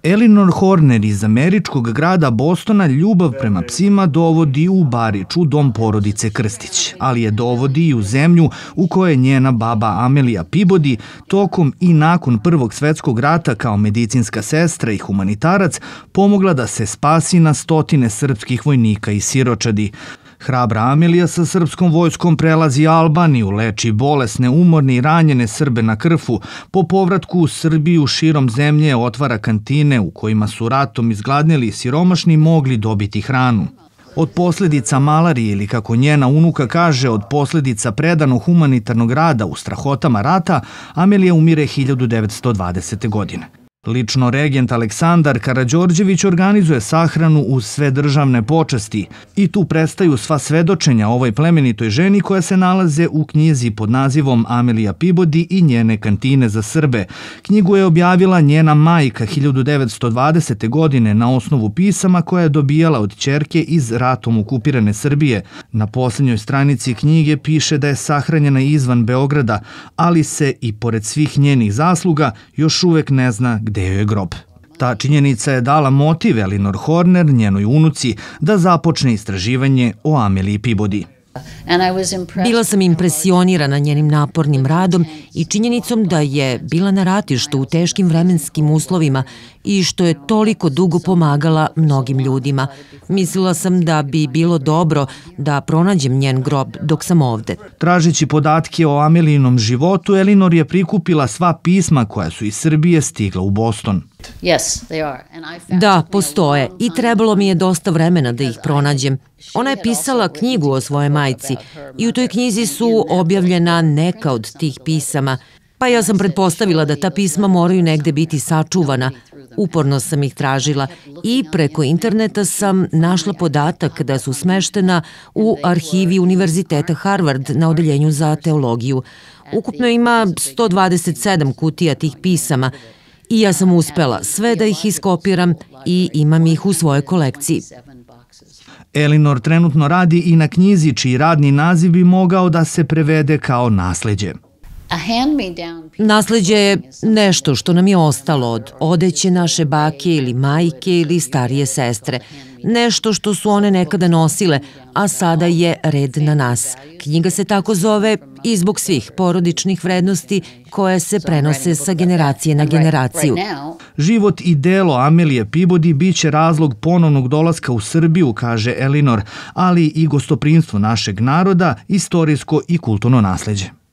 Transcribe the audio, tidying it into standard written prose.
Elinor Horner iz američkog grada Bostona ljubav prema psima dovodi u Barič, u dom porodice Krstić, ali je dovodi i u zemlju u kojoj je njena baba Amelija Peabody tokom i nakon Prvog svetskog rata kao medicinska sestra i humanitarac pomogla da se spasi na stotine srpskih vojnika i siročadi. Hrabra Amelija sa srpskom vojskom prelazi Albaniju, leči bolesne, umorne i ranjene Srbe na Krfu. Po povratku u Srbiju širom zemlje otvara kantine u kojima su ratom izgladneli i siromašni mogli dobiti hranu. Od posljedica malarije ili, kako njena unuka kaže, od posljedica predanog humanitarnog rada u strahotama rata, Amelija umire 1920. godine. Lično regent Aleksandar Karađorđević organizuje sahranu uz sve državne počasti i tu prestaju sva svedočenja o ovoj plemenitoj ženi koja se nalaze u knjizi pod nazivom Amelija Peabody i njene kantine za Srbe. Knjigu je objavila njena majka 1920. godine na osnovu pisama koja je dobijala od ćerke iz ratom okupirane Srbije. Na posljednjoj stranici knjige piše da je sahranjena izvan Beograda, ali se i pored svih njenih zasluga još uvek ne zna gde joj je grob. Ta činjenica je dala motiv Elinor Horner, njenoj unuci, da započne istraživanje o Ameliji Peabody. Bila sam impresionirana njenim napornim radom i činjenicom da je bila na ratištu u teškim vremenskim uslovima i što je toliko dugo pomagala mnogim ljudima. Mislila sam da bi bilo dobro da pronađem njen grob dok sam ovde. Tražeći podatke o Amelijinom životu, Elinor je prikupila sva pisma koja su iz Srbije stigla u Boston. Da, postoje i trebalo mi je dosta vremena da ih pronađem. Ona je pisala knjigu o svojoj majci i u toj knjizi su objavljena neka od tih pisama. Pa ja sam pretpostavila da ta pisma moraju negde biti sačuvana. Uporno sam ih tražila i preko interneta sam našla podatak da su smeštena u arhivi Univerziteta Harvard na odeljenju za teologiju. Ukupno ima 127 kutija tih pisama i ja sam uspela sve da ih iskopiram i imam ih u svojoj kolekciji. Elinor trenutno radi i na knjizi čiji radni naziv bi mogao da se prevede kao nasleđe. Nasleđe je nešto što nam je ostalo od odeće naše bake ili majke ili starije sestre. Nešto što su one nekada nosile, a sada je red na nas. Knjiga se tako zove i zbog svih porodičnih vrednosti koje se prenose sa generacije na generaciju. Život i delo Amelije Peabody biće razlog ponovnog dolaska u Srbiju, kaže Elinor, ali i gostoprimstvo našeg naroda, istorijsko i kulturno nasleđe.